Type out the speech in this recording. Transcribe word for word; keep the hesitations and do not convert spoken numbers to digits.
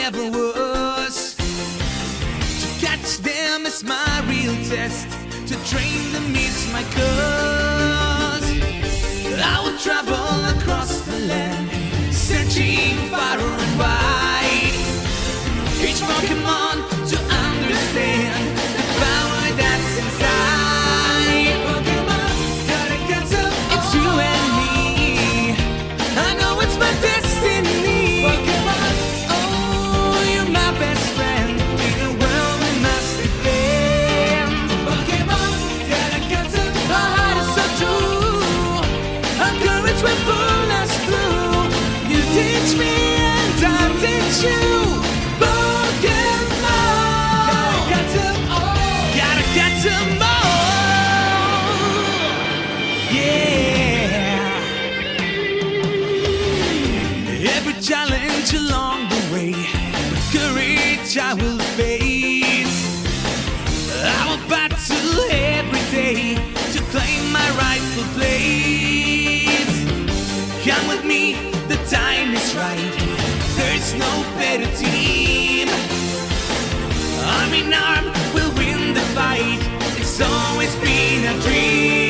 ever was. To catch them is my real test. To train them is my cause. I will travel across the land, searching far and wide. Each Pokemon to understand the power that's inside. Pokemon, gotta catch up. It's you and me. I know it's my destiny. Pokemon, oh, you're my best friend in a world we must defend. Pokemon, gotta catch up. Our heart is so true. Our courage will pull us through. You teach me and I teach you. Challenge along the way, with courage I will face. I will battle every day to claim my rightful place. Come with me, the time is right. There's no better team. Arm in arm, we'll win the fight. It's always been a dream.